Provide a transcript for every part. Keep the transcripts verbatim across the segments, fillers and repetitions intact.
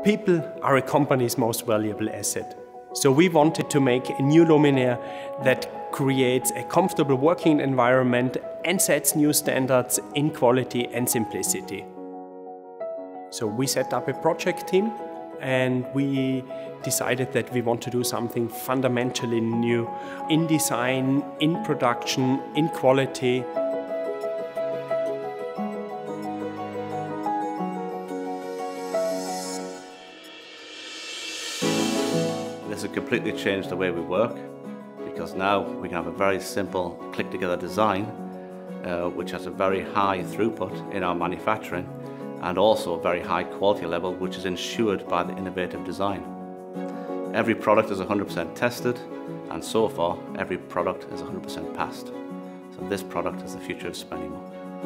People are a company's most valuable asset. So we wanted to make a new luminaire that creates a comfortable working environment and sets new standards in quality and simplicity. So we set up a project team and we decided that we want to do something fundamentally new in design, in production, in quality. This has completely changed the way we work, because now we can have a very simple click-together design uh, which has a very high throughput in our manufacturing and also a very high quality level, which is ensured by the innovative design. Every product is one hundred percent tested, and so far every product is one hundred percent passed. So this product is the future of Spennymoor.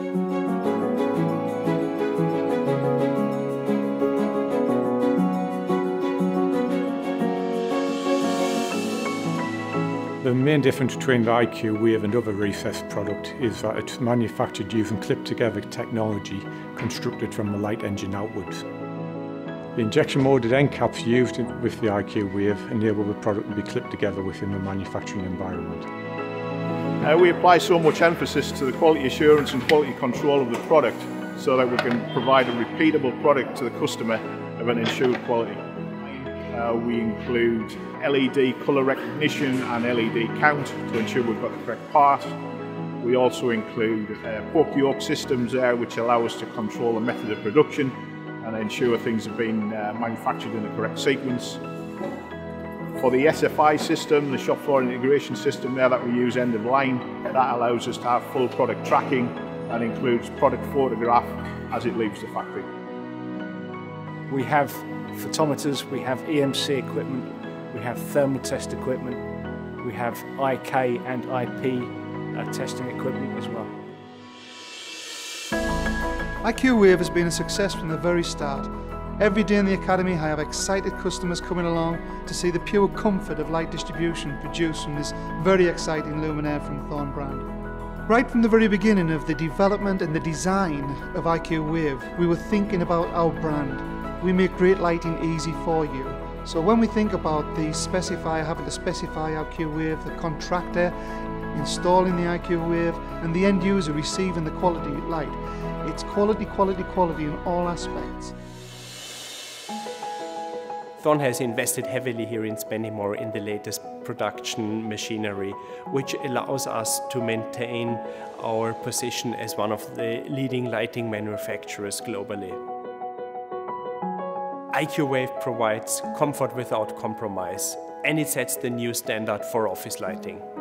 The main difference between the I Q Wave and other recessed product is that it's manufactured using clip-together technology constructed from the light engine outwards. The injection molded end caps used with the I Q Wave enable the product to be clipped together within the manufacturing environment. Uh, we apply so much emphasis to the quality assurance and quality control of the product so that we can provide a repeatable product to the customer of an ensured quality. Uh, we include L E D colour recognition and L E D count to ensure we've got the correct part. We also include uh, poke-yoke systems there which allow us to control the method of production and ensure things have been uh, manufactured in the correct sequence. For the S F I system, the shop floor integration system there that we use end of line, that allows us to have full product tracking and includes product photograph as it leaves the factory. We have photometers, we have E M C equipment, we have thermal test equipment, we have I K and I P uh, testing equipment as well. I Q Wave has been a success from the very start. Every day in the Academy I have excited customers coming along to see the pure comfort of light distribution produced from this very exciting luminaire from Thorn brand. Right from the very beginning of the development and the design of I Q Wave, we were thinking about our brand. We make great lighting easy for you. So when we think about the specifier having to specify I Q Wave, the contractor installing the I Q Wave and the end user receiving the quality light, it's quality, quality, quality in all aspects. Thorn has invested heavily here in Spennymoor in the latest production machinery, which allows us to maintain our position as one of the leading lighting manufacturers globally. I Q Wave provides comfort without compromise, and it sets the new standard for office lighting.